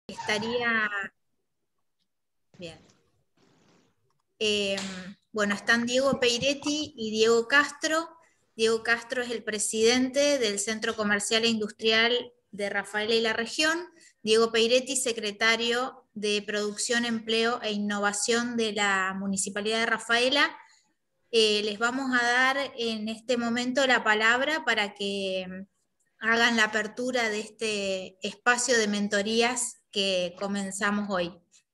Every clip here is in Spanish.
estaría bien. Bueno, están Diego Peiretti y Diego Castro. Diego Castro es el presidente del Centro Comercial e Industrial de Rafaela y la región. Diego Peiretti, secretario de Producción, Empleo e Innovación de la Municipalidad de Rafaela. Les vamos a dar en este momento la palabra para que hagan la apertura de este espacio de mentorías que comenzamos hoy.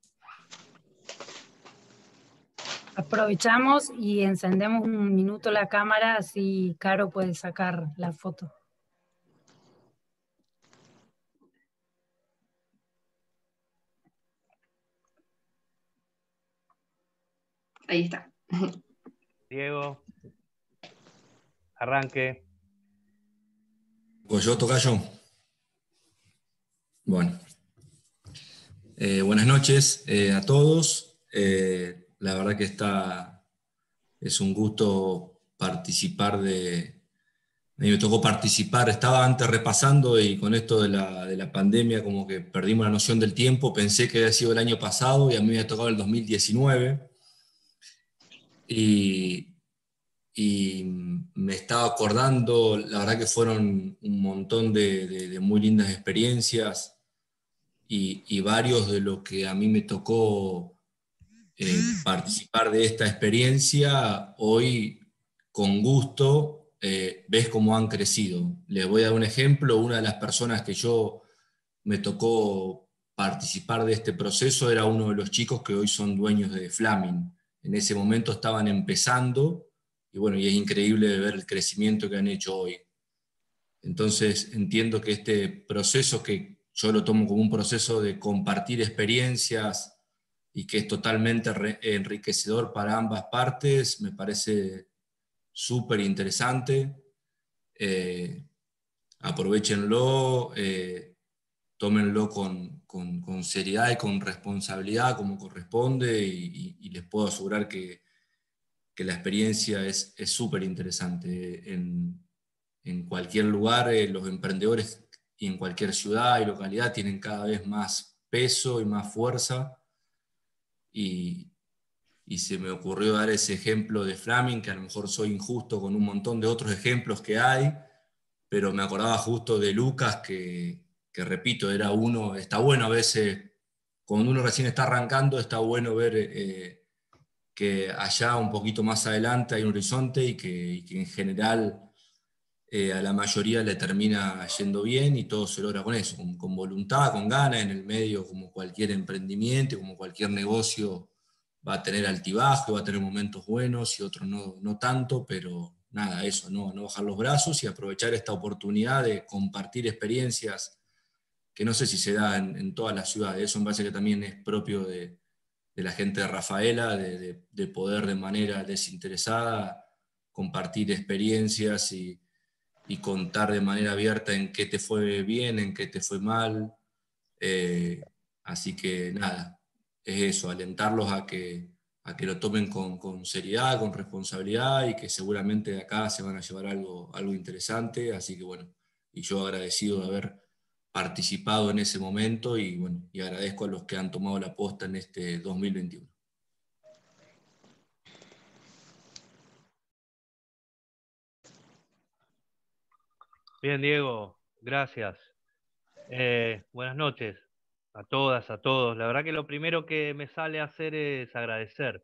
Aprovechamos y encendemos un minuto la cámara, así Caro puede sacar la foto. Ahí está. Diego, arranque. Pues yo, tocayo. Bueno. Buenas noches a todos. La verdad que es un gusto participar a mí me tocó participar, estaba antes repasando y con esto de la pandemia como que perdimos la noción del tiempo, pensé que había sido el año pasado y a mí me había tocado el 2019. Y me estaba acordando, la verdad que fueron un montón de muy lindas experiencias. Y varios de los que a mí me tocó participar de esta experiencia, hoy con gusto ves cómo han crecido. Les voy a dar un ejemplo. Una de las personas que me tocó participar de este proceso era uno de los chicos que hoy son dueños de Flaming. En ese momento estaban empezando y bueno, y es increíble ver el crecimiento que han hecho hoy. Entonces entiendo que este proceso, que yo lo tomo como un proceso de compartir experiencias y que es totalmente enriquecedor para ambas partes, me parece súper interesante. Aprovéchenlo, tómenlo con seriedad y con responsabilidad como corresponde y les puedo asegurar que la experiencia es súper interesante. En cualquier lugar, los emprendedores y en cualquier ciudad y localidad tienen cada vez más peso y más fuerza. Y se me ocurrió dar ese ejemplo de Flaming, que a lo mejor soy injusto con un montón de otros ejemplos que hay, pero me acordaba justo de Lucas, que repito, era uno. Está bueno a veces, cuando uno recién está arrancando, está bueno ver que allá un poquito más adelante hay un horizonte y que en general a la mayoría le termina yendo bien y todo se logra con eso, con voluntad, con ganas. En el medio, como cualquier emprendimiento, como cualquier negocio, va a tener altibajos, va a tener momentos buenos y otros no tanto, pero nada, eso, no bajar los brazos y aprovechar esta oportunidad de compartir experiencias que no sé si se da en todas las ciudades. Eso me parece que también es propio de la gente de Rafaela, de poder de manera desinteresada compartir experiencias y contar de manera abierta en qué te fue bien, en qué te fue mal. Así que nada, es eso, alentarlos a que lo tomen con seriedad, con responsabilidad, y que seguramente de acá se van a llevar algo interesante. Así que bueno, y yo agradecido de haber participado en ese momento y bueno, y agradezco a los que han tomado la posta en este 2021. Bien, Diego, gracias. Buenas noches a todas, a todos. La verdad que lo primero que me sale a hacer es agradecer.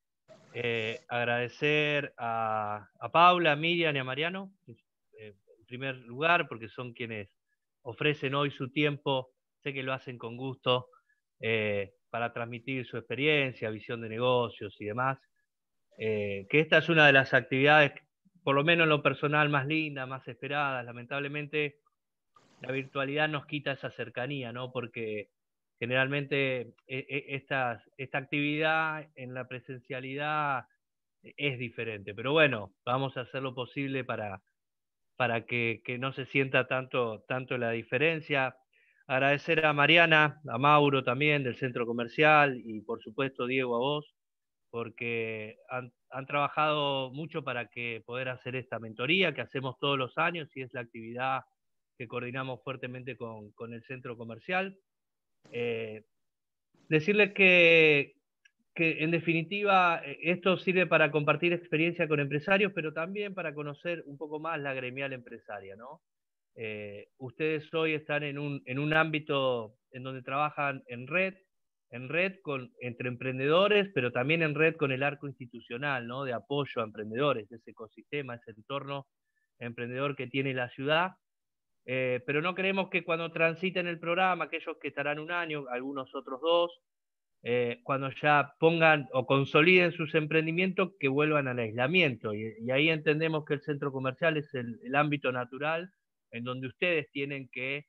Agradecer a Paula, a Miriam y a Mariano, en primer lugar, porque son quienes ofrecen hoy su tiempo. Sé que lo hacen con gusto para transmitir su experiencia, visión de negocios y demás. Que esta es una de las actividades, por lo menos en lo personal, más lindas, más esperadas. Lamentablemente la virtualidad nos quita esa cercanía, ¿no? Porque generalmente esta actividad en la presencialidad es diferente. Pero bueno, vamos a hacer lo posible para que no se sienta tanto la diferencia. Agradecer a Mariana, a Mauro también del Centro Comercial y por supuesto Diego a vos, porque han trabajado mucho para que poder hacer esta mentoría que hacemos todos los años y es la actividad que coordinamos fuertemente con el Centro Comercial. decirles que en definitiva esto sirve para compartir experiencia con empresarios, pero también para conocer un poco más la gremial empresaria, ¿no? Ustedes hoy están en un ámbito en donde trabajan en red entre emprendedores, pero también en red con el arco institucional, ¿no? De apoyo a emprendedores, ese ecosistema, ese entorno emprendedor que tiene la ciudad. Pero no queremos que cuando transiten el programa, aquellos que estarán un año, algunos otros 2, cuando ya pongan o consoliden sus emprendimientos, que vuelvan al aislamiento. Y ahí entendemos que el centro comercial es el ámbito natural en donde ustedes tienen que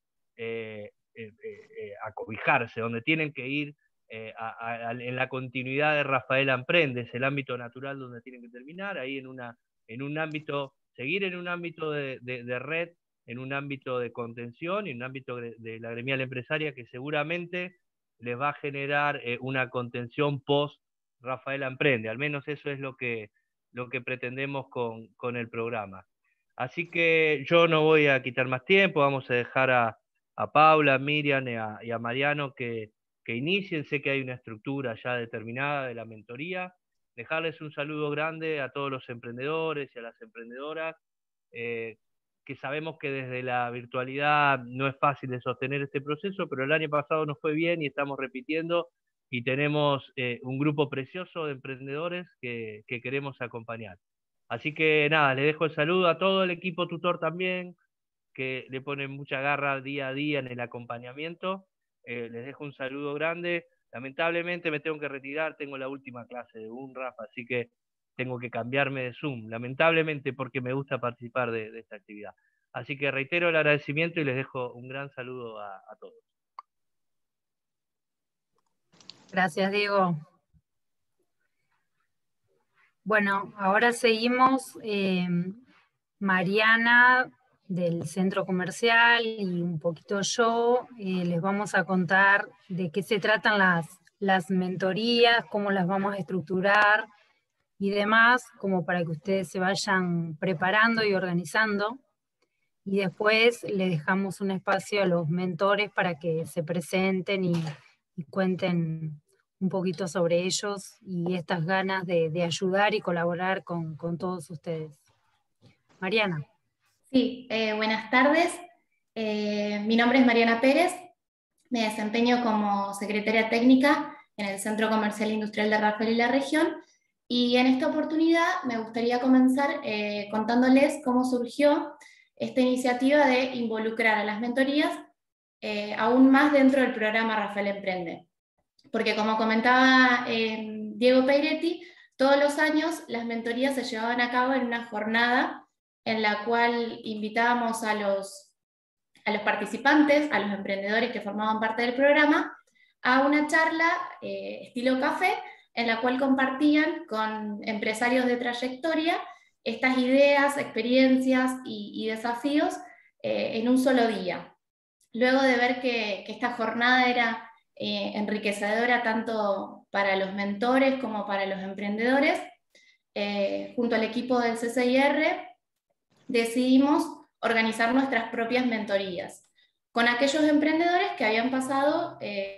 acobijarse, donde tienen que ir en la continuidad de Rafael Emprende, es el ámbito natural donde tienen que terminar, ahí en un ámbito, seguir en un ámbito de red, en un ámbito de contención y en un ámbito de la gremial empresaria que seguramente les va a generar una contención post Rafael Emprende. Al menos eso es lo que pretendemos con el programa. Así que yo no voy a quitar más tiempo, vamos a dejar a Paula, a Miriam y a Mariano que inicien. Sé que hay una estructura ya determinada de la mentoría. Dejarles un saludo grande a todos los emprendedores y a las emprendedoras, que sabemos que desde la virtualidad no es fácil de sostener este proceso, pero el año pasado nos fue bien y estamos repitiendo y tenemos un grupo precioso de emprendedores que queremos acompañar. Así que nada, les dejo el saludo a todo el equipo tutor también, que le ponen mucha garra día a día en el acompañamiento. Les dejo un saludo grande. Lamentablemente me tengo que retirar, tengo la última clase de UNRAF, así que tengo que cambiarme de Zoom, lamentablemente, porque me gusta participar de esta actividad. Así que reitero el agradecimiento y les dejo un gran saludo a todos. Gracias, Diego. Bueno, ahora seguimos. Mariana del centro comercial y un poquito yo les vamos a contar de qué se tratan las mentorías, cómo las vamos a estructurar y demás, como para que ustedes se vayan preparando y organizando. Y después le dejamos un espacio a los mentores para que se presenten y cuenten un poquito sobre ellos y estas ganas de ayudar y colaborar con todos ustedes. Mariana. Sí, buenas tardes. Mi nombre es Mariana Pérez, me desempeño como secretaria técnica en el Centro Comercial Industrial de Rafael y la Región, y en esta oportunidad me gustaría comenzar contándoles cómo surgió esta iniciativa de involucrar a las mentorías aún más dentro del programa Rafael Emprende. Porque como comentaba Diego Peiretti, todos los años las mentorías se llevaban a cabo en una jornada en la cual invitábamos a los participantes, a los emprendedores que formaban parte del programa, a una charla estilo café, en la cual compartían con empresarios de trayectoria estas ideas, experiencias y desafíos en un solo día. Luego de ver que esta jornada era enriquecedora tanto para los mentores como para los emprendedores, junto al equipo del CCIR decidimos organizar nuestras propias mentorías con aquellos emprendedores que habían pasado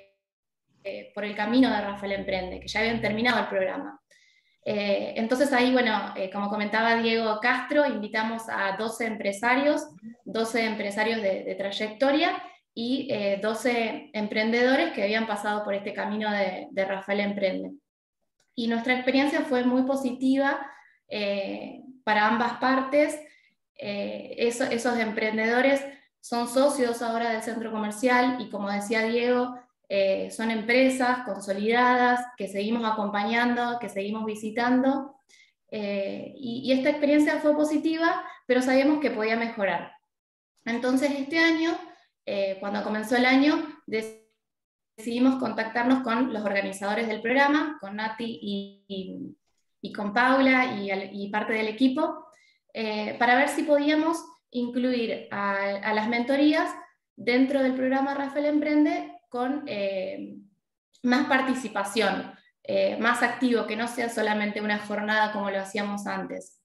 por el camino de Rafael Emprende, que ya habían terminado el programa. Entonces ahí, bueno, como comentaba Diego Castro, invitamos a 12 empresarios de trayectoria y 12 emprendedores que habían pasado por este camino de Rafael Emprende. Y nuestra experiencia fue muy positiva para ambas partes. Esos emprendedores son socios ahora del centro comercial y, como decía Diego, son empresas consolidadas que seguimos acompañando, que seguimos visitando, y esta experiencia fue positiva, pero sabíamos que podía mejorar. Entonces este año, cuando comenzó el año, decidimos contactarnos con los organizadores del programa, con Nati y con Paula y parte del equipo, para ver si podíamos incluir a las mentorías dentro del programa Rafael Emprende con más participación, más activo, que no sea solamente una jornada como lo hacíamos antes.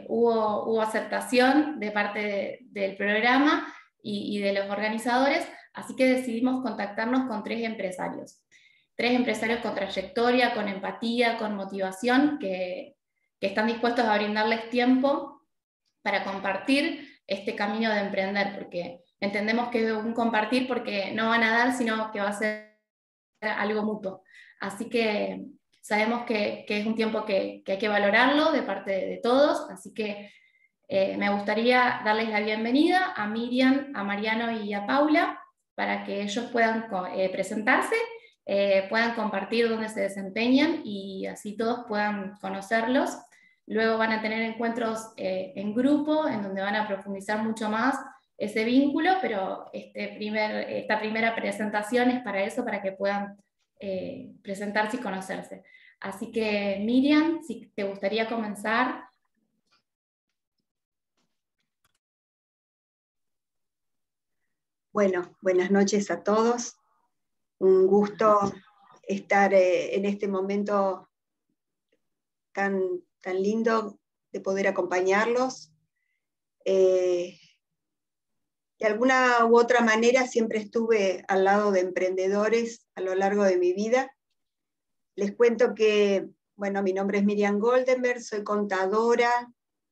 Hubo aceptación de parte del programa y de los organizadores Así que decidimos contactarnos con 3 empresarios con trayectoria, con empatía, con motivación, que están dispuestos a brindarles tiempo para compartir este camino de emprender, porque entendemos que es un compartir porque no van a dar, sino que va a ser algo mutuo. Así que sabemos que es un tiempo que hay que valorarlo de parte de todos, así que me gustaría darles la bienvenida a Miriam, a Mariano y a Paula, para que ellos puedan presentarse, puedan compartir dónde se desempeñan y así todos puedan conocerlos. Luego van a tener encuentros en grupo, en donde van a profundizar mucho más ese vínculo, pero esta primera presentación es para eso, para que puedan presentarse y conocerse. Así que Miriam, si te gustaría comenzar. Bueno, buenas noches a todos. Un gusto estar en este momento tan lindo de poder acompañarlos. De alguna u otra manera siempre estuve al lado de emprendedores a lo largo de mi vida. Les cuento que, bueno, mi nombre es Miriam Goldenberg, soy contadora,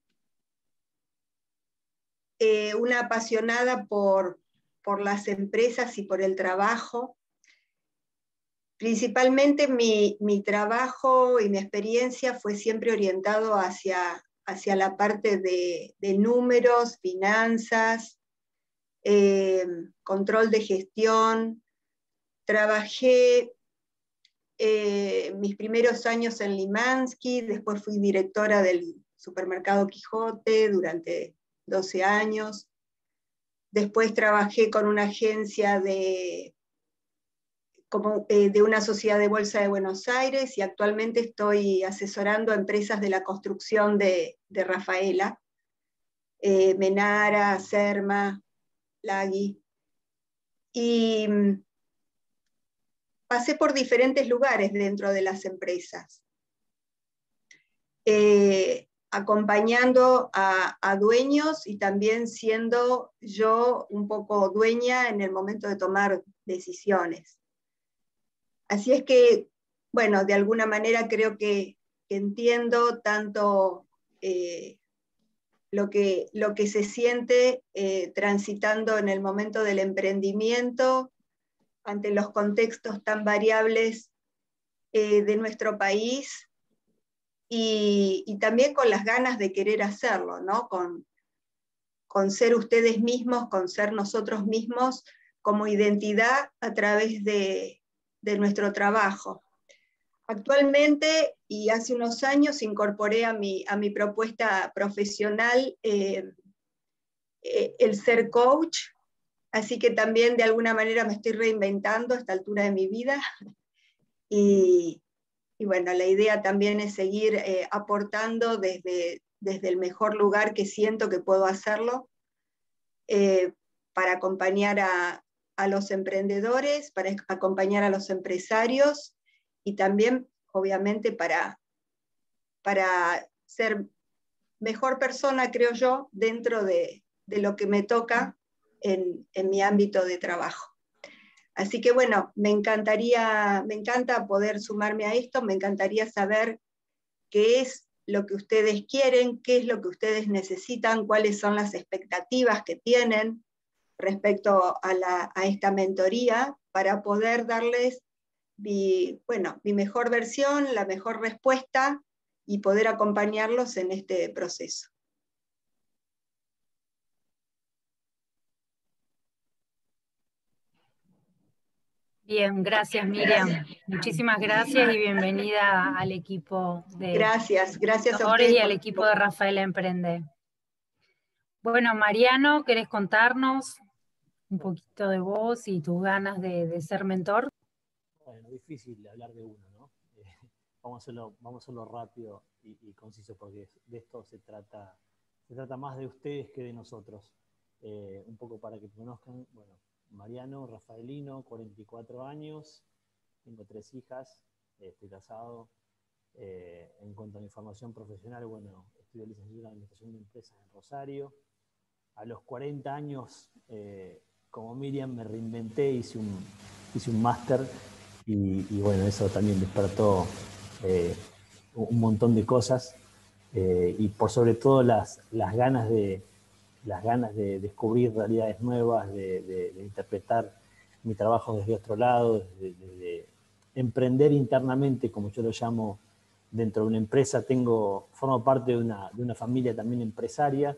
una apasionada por las empresas y por el trabajo. Principalmente mi trabajo y mi experiencia fue siempre orientado hacia la parte de números, finanzas, control de gestión. Trabajé mis primeros años en Limansky, después fui directora del supermercado Quijote durante 12 años. Después trabajé con una agencia de una sociedad de bolsa de Buenos Aires y actualmente estoy asesorando a empresas de la construcción de Rafaela, Menara, Serma, Lagui. Y pasé por diferentes lugares dentro de las empresas, acompañando a dueños y también siendo yo un poco dueña en el momento de tomar decisiones. Así es que, bueno, de alguna manera creo que entiendo tanto lo que se siente transitando en el momento del emprendimiento ante los contextos tan variables de nuestro país y también con las ganas de querer hacerlo, ¿no? Con ser ustedes mismos, con ser nosotros mismos como identidad a través de nuestro trabajo. Actualmente, y hace unos años, incorporé a mi propuesta profesional el ser coach, así que también de alguna manera me estoy reinventando a esta altura de mi vida. Y bueno, la idea también es seguir aportando desde el mejor lugar que siento que puedo hacerlo, para acompañar a los emprendedores, para acompañar a los empresarios y también, obviamente, para ser mejor persona, creo yo, dentro de lo que me toca en mi ámbito de trabajo. Así que bueno, me encanta poder sumarme a esto, me encantaría saber qué es lo que ustedes quieren, qué es lo que ustedes necesitan, cuáles son las expectativas que tienen respecto a esta mentoría, para poder darles mi mejor versión, la mejor respuesta y poder acompañarlos en este proceso. Bien, gracias Miriam. Muchísimas gracias y bienvenida al equipo de Gracias a ustedes y al equipo de Rafaela Emprende. Bueno, Mariano, ¿querés contarnos un poquito de vos y tus ganas de ser mentor? Bueno, difícil hablar de uno, ¿no? Vamos a hacerlo rápido y conciso, porque de esto se trata más de ustedes que de nosotros. Un poco para que conozcan, bueno, Mariano, rafaelino, 44 años, tengo 3 hijas, estoy casado. En cuanto a mi formación profesional, bueno, estudié licenciatura en Administración de Empresas en Rosario. A los 40 años como Miriam me reinventé, hice un máster y bueno, eso también despertó un montón de cosas y por sobre todo las ganas de descubrir realidades nuevas, de interpretar mi trabajo desde otro lado, de emprender internamente, como yo lo llamo, dentro de una empresa. Formo parte de una familia también empresaria.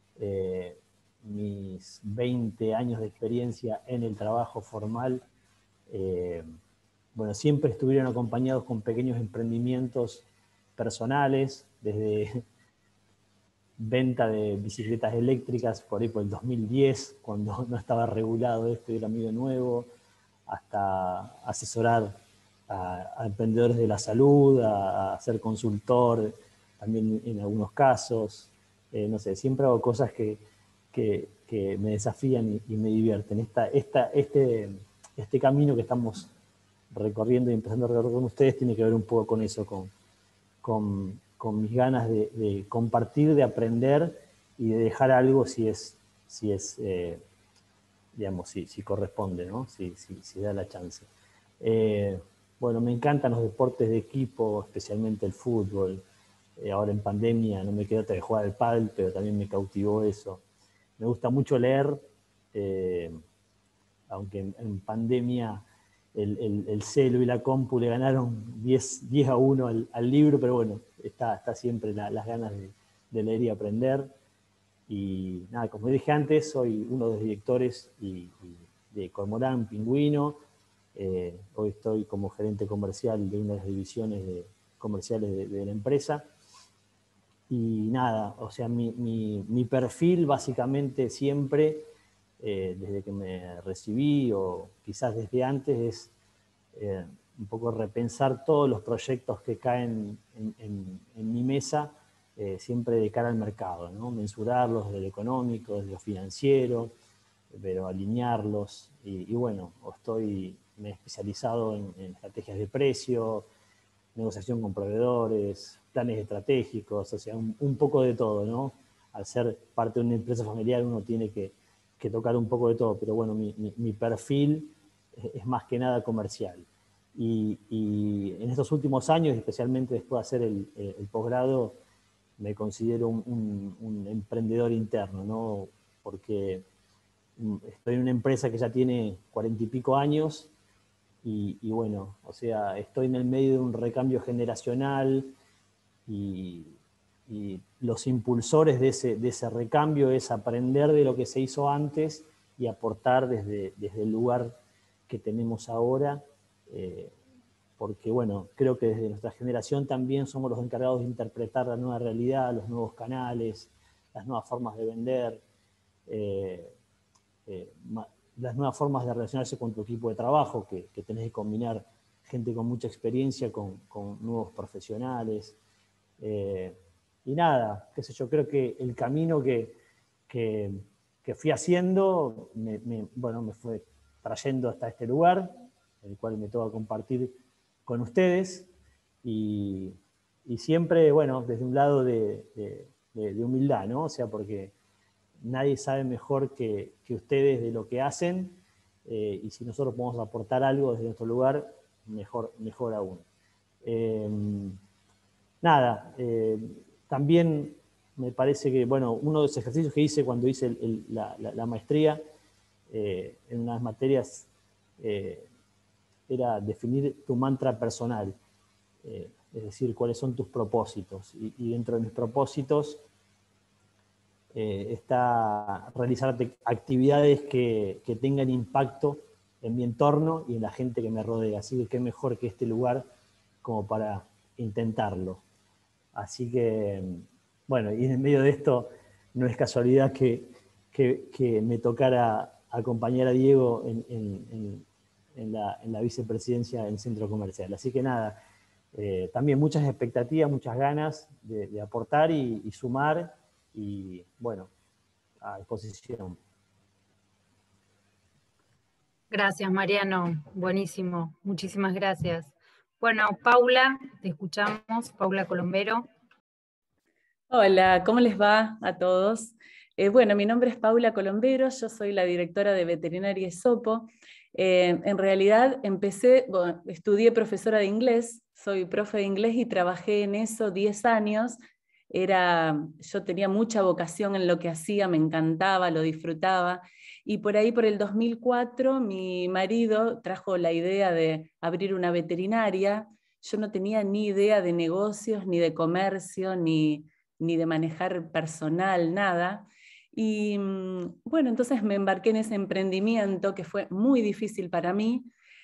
Mis 20 años de experiencia en el trabajo formal, bueno, siempre estuvieron acompañados con pequeños emprendimientos personales, desde venta de bicicletas eléctricas por ahí por el 2010, cuando no estaba regulado esto y era medio nuevo, hasta asesorar a emprendedores de la salud, a ser consultor también en algunos casos. No sé, siempre hago cosas que me desafían y me divierten. Este camino que estamos recorriendo y empezando a recorrer con ustedes tiene que ver un poco con eso, con mis ganas de compartir, de aprender y de dejar algo digamos, si corresponde, ¿no? Si da la chance. Bueno, me encantan los deportes de equipo, especialmente el fútbol. Ahora en pandemia no me quedó otra que jugar al pádel, pero también me cautivó eso. Me gusta mucho leer, aunque en pandemia el celu y la compu le ganaron 10-1 al libro, pero bueno, está siempre las ganas de leer y aprender. Y nada, como dije antes, soy uno de los directores de Cormorán Pingüino. Hoy estoy como gerente comercial de una de las divisiones comerciales de la empresa. Y nada, o sea, mi perfil básicamente siempre, desde que me recibí o quizás desde antes, es un poco repensar todos los proyectos que caen en mi mesa, siempre de cara al mercado, ¿no? Mensurarlos desde lo económico, desde lo financiero, pero alinearlos. Y bueno, me he especializado en estrategias de precio, negociación con proveedores, planes estratégicos, o sea, un poco de todo, ¿no? Al ser parte de una empresa familiar uno tiene que tocar un poco de todo, pero bueno, mi perfil es más que nada comercial. Y en estos últimos años, especialmente después de hacer el posgrado, me considero un emprendedor interno, ¿no? Porque estoy en una empresa que ya tiene 40 y pico años y bueno, o sea, estoy en el medio de un recambio generacional y los impulsores de ese recambio es aprender de lo que se hizo antes y aportar desde el lugar que tenemos ahora, porque bueno, creo que desde nuestra generación también somos los encargados de interpretar la nueva realidad, los nuevos canales, las nuevas formas de vender, las nuevas formas de relacionarse con tu equipo de trabajo, que tenés que combinar gente con mucha experiencia con nuevos profesionales. Y nada, qué sé yo, creo que el camino que fui haciendo bueno, me fue trayendo hasta este lugar, el cual me toca compartir con ustedes, y siempre, bueno, desde un lado de humildad, ¿no? O sea, porque nadie sabe mejor que ustedes de lo que hacen, y si nosotros podemos aportar algo desde nuestro lugar, mejor aún. Nada, también me parece que, bueno, uno de los ejercicios que hice cuando hice la maestría, en unas materias, era definir tu mantra personal, es decir, cuáles son tus propósitos. Y dentro de mis propósitos está realizar actividades que tengan impacto en mi entorno y en la gente que me rodea. Así que qué mejor que este lugar como para intentarlo. Así que, bueno, y en medio de esto no es casualidad que me tocara acompañar a Diego en la vicepresidencia del centro comercial. Así que nada, también muchas expectativas, muchas ganas de aportar y sumar, y bueno, a disposición. Gracias, Mariano. Buenísimo. Muchísimas gracias. Bueno, Paula, te escuchamos. Paula Colombero. Hola, ¿cómo les va a todos? Bueno, mi nombre es Paula Colombero, yo soy la directora de Veterinaria Esopo. En realidad estudié profesora de inglés, soy profe de inglés y trabajé en eso 10 años. Yo tenía mucha vocación en lo que hacía, me encantaba, lo disfrutaba. Y por ahí, por el 2004, mi marido trajo la idea de abrir una veterinaria. Yo no tenía ni idea de negocios, ni de comercio, ni de manejar personal, nada. Y bueno, entonces me embarqué en ese emprendimiento que fue muy difícil para mí.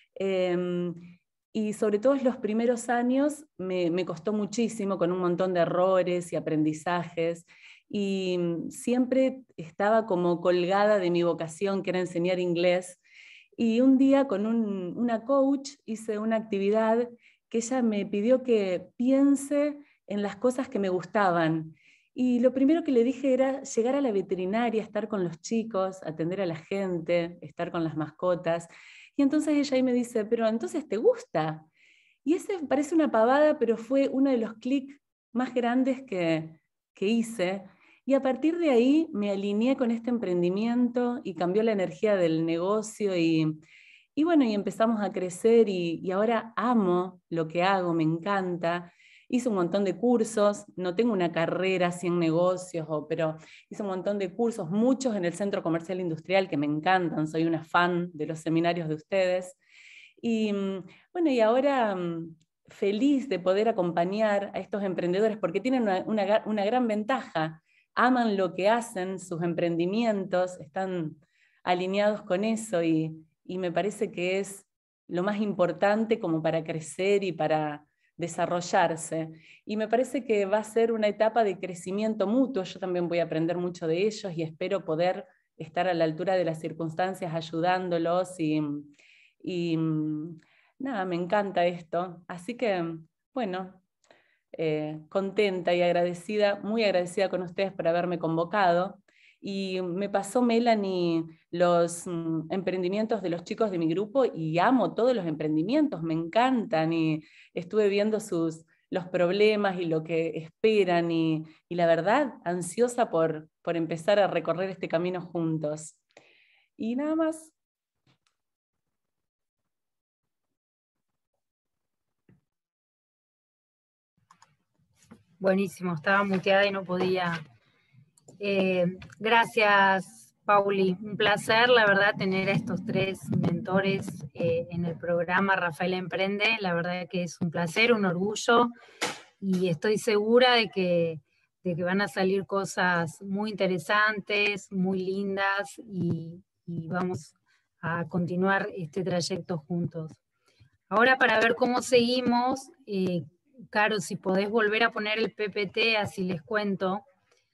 Y sobre todo en los primeros años me costó muchísimo, con un montón de errores y aprendizajes. Y siempre estaba como colgada de mi vocación, que era enseñar inglés. Y un día con una coach hice una actividad que ella me pidió que piense en las cosas que me gustaban. Y lo primero que le dije era llegar a la veterinaria, estar con los chicos, atender a la gente, estar con las mascotas. Y entonces ella ahí me dice, pero entonces ¿te gusta? Y ese parece una pavada, pero fue uno de los clics más grandes que hice. Y a partir de ahí me alineé con este emprendimiento y cambió la energía del negocio y bueno, y empezamos a crecer y ahora amo lo que hago, me encanta. Hice un montón de cursos, no tengo una carrera así en negocios, pero hice un montón de cursos, muchos en el Centro Comercial Industrial que me encantan, soy una fan de los seminarios de ustedes. Y bueno, y ahora feliz de poder acompañar a estos emprendedores porque tienen una gran ventaja. Aman lo que hacen, sus emprendimientos, están alineados con eso y me parece que es lo más importante como para crecer y para desarrollarse. Y me parece que va a ser una etapa de crecimiento mutuo. Yo también voy a aprender mucho de ellos y espero poder estar a la altura de las circunstancias ayudándolos y nada, me encanta esto. Así que, bueno, contenta y agradecida, muy agradecida con ustedes por haberme convocado. Y me pasó Melanie los emprendimientos de los chicos de mi grupo y amo todos los emprendimientos, me encantan y estuve viendo los problemas y lo que esperan y la verdad, ansiosa por empezar a recorrer este camino juntos. Y nada más. Buenísimo, estaba muteada y no podía. Gracias, Pauli. Un placer, la verdad, tener a estos tres mentores en el programa Rafael Emprende. La verdad que es un placer, un orgullo, y estoy segura de que van a salir cosas muy interesantes, muy lindas, y vamos a continuar este trayecto juntos. Ahora, para ver cómo seguimos, Caro, si podés volver a poner el PPT, así les cuento.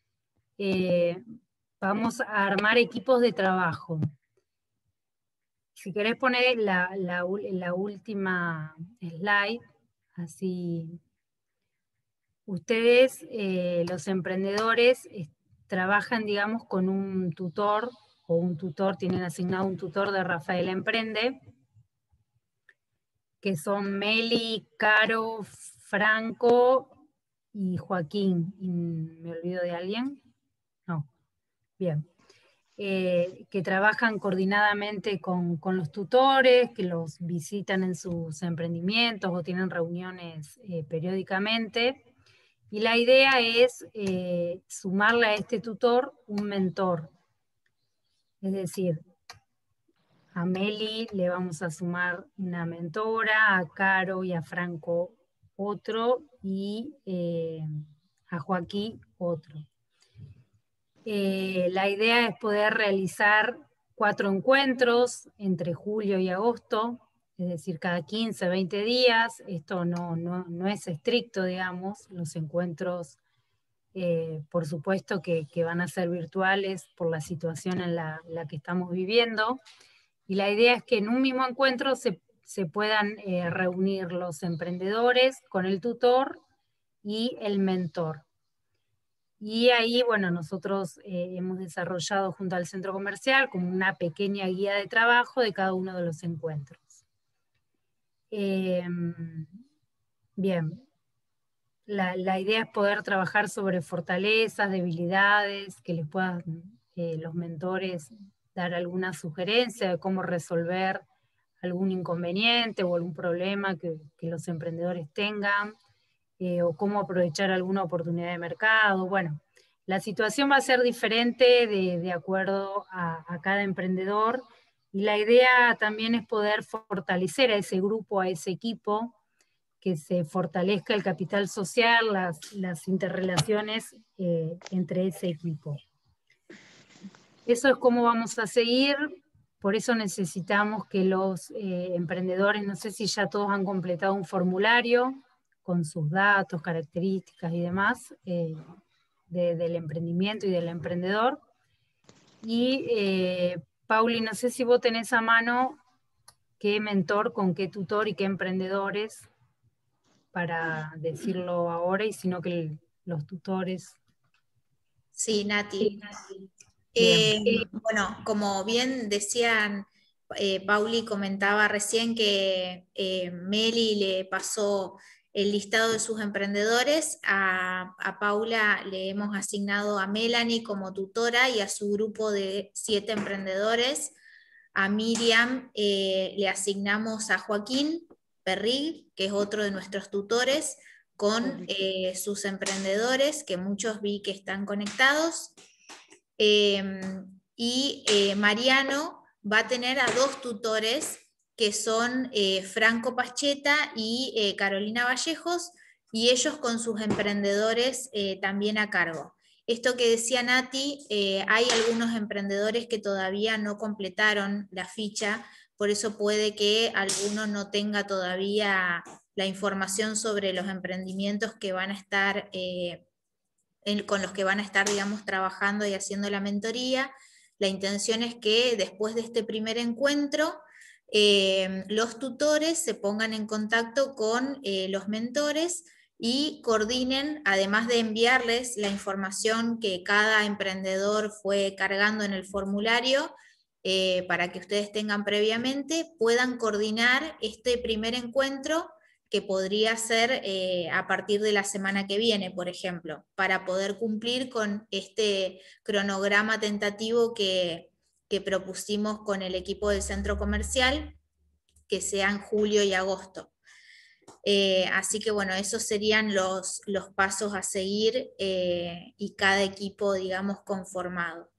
Vamos a armar equipos de trabajo. Si querés poner la última slide, así ustedes, los emprendedores, trabajan, digamos, con un tutor, tienen asignado un tutor de Rafael Emprende, que son Meli, Caro, Franco y Joaquín. ¿Me olvido de alguien? No. Bien. Que trabajan coordinadamente con los tutores, que los visitan en sus emprendimientos o tienen reuniones periódicamente. Y la idea es sumarle a este tutor un mentor. Es decir, a Meli le vamos a sumar una mentora, a Caro y a Franco otro, y a Joaquín otro. La idea es poder realizar 4 encuentros entre julio y agosto, es decir, cada 15, 20 días. Esto no es estricto, digamos, los encuentros, por supuesto que van a ser virtuales por la situación en la que estamos viviendo. Y la idea es que en un mismo encuentro se puedan reunir los emprendedores con el tutor y el mentor. Y ahí, bueno, nosotros hemos desarrollado junto al centro comercial como una pequeña guía de trabajo de cada uno de los encuentros. Bien, la idea es poder trabajar sobre fortalezas, debilidades, que les puedan los mentores dar alguna sugerencia de cómo resolver algún inconveniente o algún problema que los emprendedores tengan, o cómo aprovechar alguna oportunidad de mercado. Bueno, la situación va a ser diferente de acuerdo a cada emprendedor, y la idea también es poder fortalecer a ese grupo, a ese equipo, que se fortalezca el capital social, las interrelaciones entre ese equipo. Eso es cómo vamos a seguir. Por eso necesitamos que los emprendedores, no sé si ya todos han completado un formulario con sus datos, características y demás del emprendimiento y del emprendedor. Y Pauli, no sé si vos tenés a mano qué mentor, con qué tutor y qué emprendedores, para decirlo ahora, y sino que los tutores. Sí, Nati. Bueno, como bien decían, Pauli comentaba recién que Meli le pasó el listado de sus emprendedores. A Paula le hemos asignado a Melanie como tutora y a su grupo de 7 emprendedores. A Miriam le asignamos a Joaquín Perrig, que es otro de nuestros tutores, con sus emprendedores, que muchos vi que están conectados. Mariano va a tener a 2 tutores, que son Franco Pascheta y Carolina Vallejos, y ellos con sus emprendedores también a cargo. Esto que decía Nati, hay algunos emprendedores que todavía no completaron la ficha, por eso puede que alguno no tenga todavía la información sobre los emprendimientos que van a estar con los que van a estar, digamos, trabajando y haciendo la mentoría. La intención es que después de este primer encuentro, los tutores se pongan en contacto con los mentores y coordinen, además de enviarles la información que cada emprendedor fue cargando en el formulario, para que ustedes tengan previamente, puedan coordinar este primer encuentro, que podría ser a partir de la semana que viene, por ejemplo, para poder cumplir con este cronograma tentativo que propusimos con el equipo del centro comercial, que sea en julio y agosto. Así que bueno, esos serían los pasos a seguir, y cada equipo, digamos, conformado.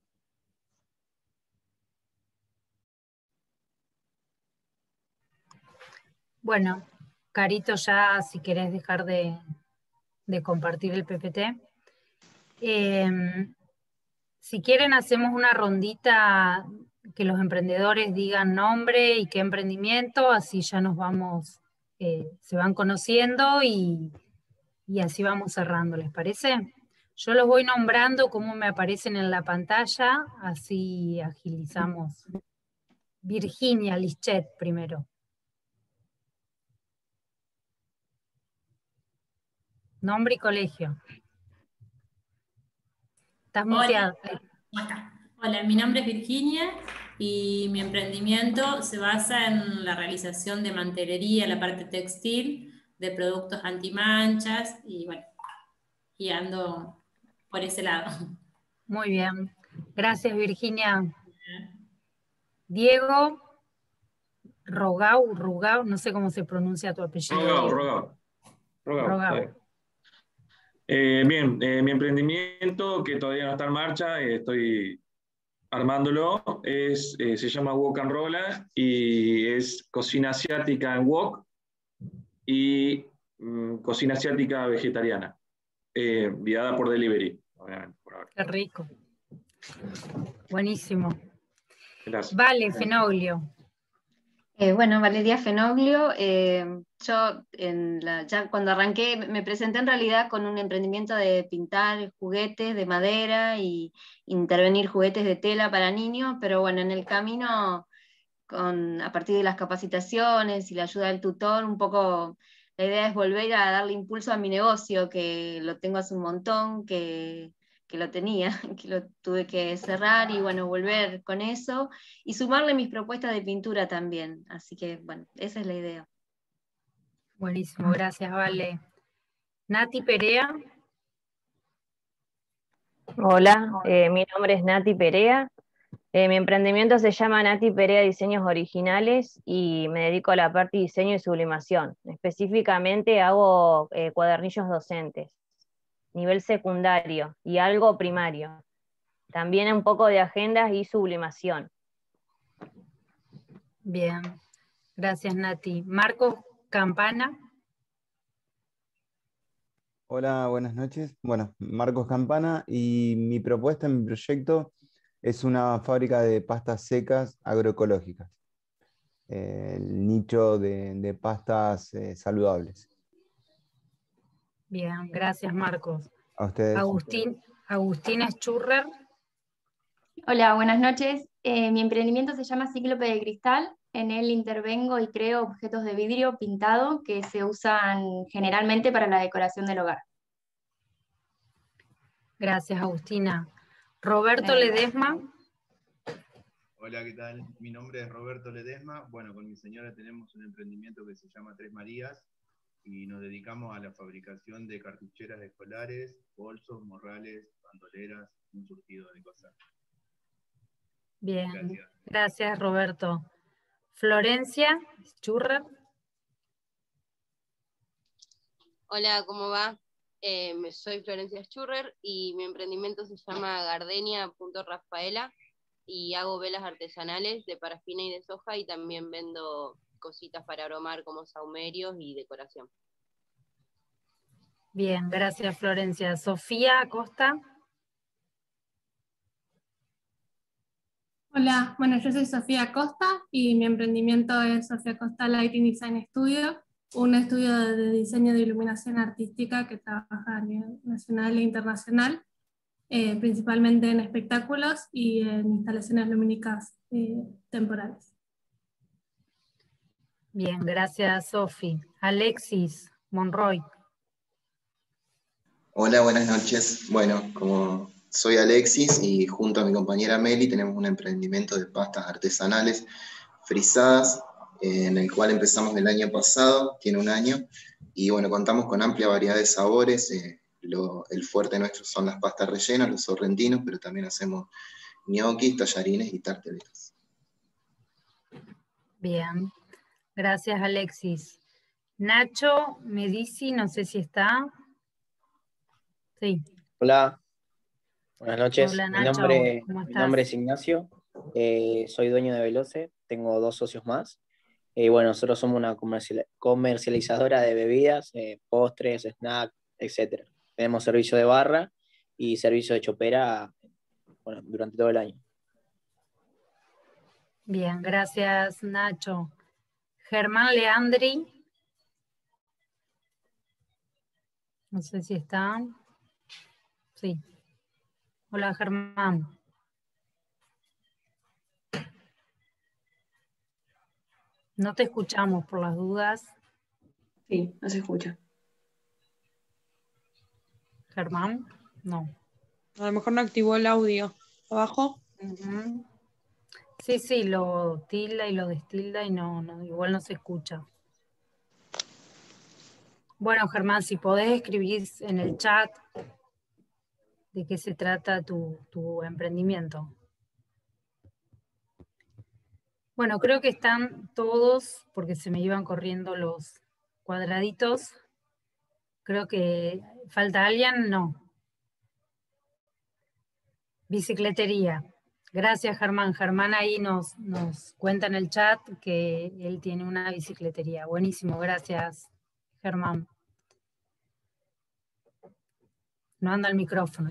Bueno, Carito, ya si querés dejar de compartir el PPT. Si quieren, hacemos una rondita, que los emprendedores digan nombre y qué emprendimiento, así ya nos vamos, se van conociendo y así vamos cerrando, ¿les parece? Yo los voy nombrando como me aparecen en la pantalla, así agilizamos. Virginia Lischet primero. Nombre y colegio. Estás muteada. Hola, mi nombre es Virginia y mi emprendimiento se basa en la realización de mantelería, la parte textil, de productos antimanchas, y bueno, y ando por ese lado. Muy bien. Gracias, Virginia. Diego Rugao, no sé cómo se pronuncia tu apellido. Rugao. Bien, mi emprendimiento, que todavía no está en marcha, estoy armándolo, se llama Wok and Rolla, y es cocina asiática en wok y cocina asiática vegetariana, guiada por delivery, obviamente, por ahora. Qué rico. Buenísimo. Gracias. Vale, Fenoglio. Bueno, Valeria Fenoglio, yo ya cuando arranqué me presenté en realidad con un emprendimiento de pintar juguetes de madera y intervenir juguetes de tela para niños, pero bueno, en el camino, a partir de las capacitaciones y la ayuda del tutor, un poco la idea es volver a darle impulso a mi negocio, que lo tengo hace un montón, que lo tenía, que lo tuve que cerrar, y bueno, volver con eso y sumarle mis propuestas de pintura también. Así que bueno, esa es la idea. Buenísimo, gracias, Vale. Nati Perea. Hola, mi nombre es Nati Perea. Mi emprendimiento se llama Nati Perea Diseños Originales y me dedico a la parte de diseño y sublimación. Específicamente hago cuadernillos docentes, nivel secundario y algo primario. También un poco de agendas y sublimación. Bien, gracias Nati. Marcos Campana. Hola, buenas noches. Bueno, Marcos Campana, y mi propuesta, mi proyecto es una fábrica de pastas secas agroecológicas. El nicho de pastas saludables. Bien, gracias Marcos. A ustedes. Agustina Schurrer. Hola, buenas noches. Mi emprendimiento se llama Cíclope de Cristal. En él intervengo y creo objetos de vidrio pintado que se usan generalmente para la decoración del hogar. Gracias, Agustina. Roberto Ledesma. Hola, ¿qué tal? Mi nombre es Roberto Ledesma. Bueno, con mi señora tenemos un emprendimiento que se llama Tres Marías y nos dedicamos a la fabricación de cartucheras escolares, bolsos, morrales, bandoleras, un surtido de cosas. Bien, gracias Roberto. Florencia Schurrer. Hola, ¿cómo va? Soy Florencia Schurrer y mi emprendimiento se llama Gardenia.Rafaela y hago velas artesanales de parafina y de soja y también vendo cositas para aromar como sahumerios y decoración. Bien, gracias Florencia. Sofía Acosta. Hola, bueno, yo soy Sofía Acosta y mi emprendimiento es Sofía Acosta Lighting Design Studio, un estudio de diseño de iluminación artística que trabaja a nivel nacional e internacional, principalmente en espectáculos y en instalaciones lumínicas temporales. Bien, gracias Sofi. Alexis Monroy. Hola, buenas noches. Bueno, como soy Alexis y junto a mi compañera Meli tenemos un emprendimiento de pastas artesanales frisadas, en el cual empezamos el año pasado, tiene un año, y bueno, contamos con amplia variedad de sabores. El fuerte nuestro son las pastas rellenas, los sorrentinos, pero también hacemos ñoquis, tallarines y tarteletas. Bien, gracias Alexis. Nacho Medici, no sé si está. Sí. Hola, buenas noches. Hola, Mi Nacho, mi nombre es Ignacio, soy dueño de Veloce, tengo 2 socios más. Bueno, nosotros somos una comercializadora de bebidas, postres, snacks, etc. Tenemos servicio de barra y servicio de chopera, bueno, durante todo el año. Bien, gracias Nacho. Germán Leandri. No sé si está. Sí. Hola Germán. No te escuchamos por las dudas. Sí, no se escucha. Germán, no. A lo mejor no activó el audio. ¿Abajo? Sí, sí, lo tilda y lo destilda y no, igual no se escucha. Bueno, Germán, si podés escribir en el chat de qué se trata tu emprendimiento. Bueno, creo que están todos, porque se me iban corriendo los cuadraditos. Creo que falta alguien, no. Bicicletería. Gracias, Germán. Germán ahí nos cuenta en el chat que él tiene una bicicletería. Buenísimo, gracias, Germán. No anda el micrófono.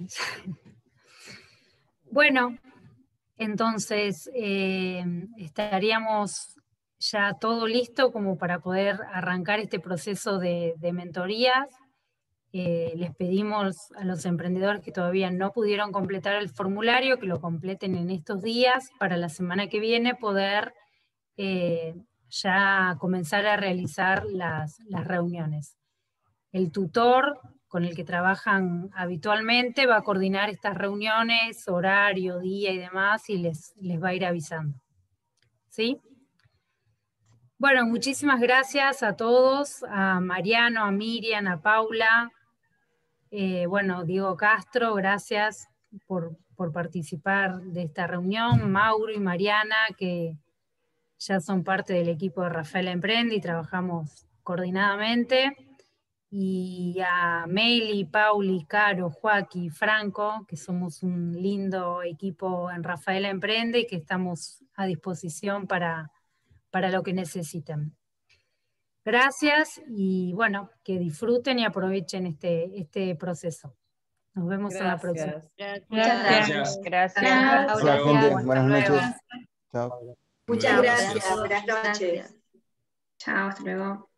Bueno, entonces estaríamos ya todo listo como para poder arrancar este proceso de mentorías. Les pedimos a los emprendedores que todavía no pudieron completar el formulario que lo completen en estos días para la semana que viene poder ya comenzar a realizar las reuniones. El tutor con el que trabajan habitualmente va a coordinar estas reuniones, horario, día y demás, y les va a ir avisando. ¿Sí? Bueno, muchísimas gracias a todos, a Mariano, a Miriam, a Paula, Bueno, Diego Castro, gracias por participar de esta reunión. Mauro y Mariana, que ya son parte del equipo de Rafaela Emprende y trabajamos coordinadamente. Y a Meili, Pauli, Caro, Joaquín, Franco, que somos un lindo equipo en Rafaela Emprende y que estamos a disposición para lo que necesiten. Gracias y bueno, que disfruten y aprovechen este proceso. Nos vemos en la próxima. Muchas gracias. Gracias. Hola, gente. Buenas noches. Chao. Muchas gracias. Buenas noches. Chao, hasta luego.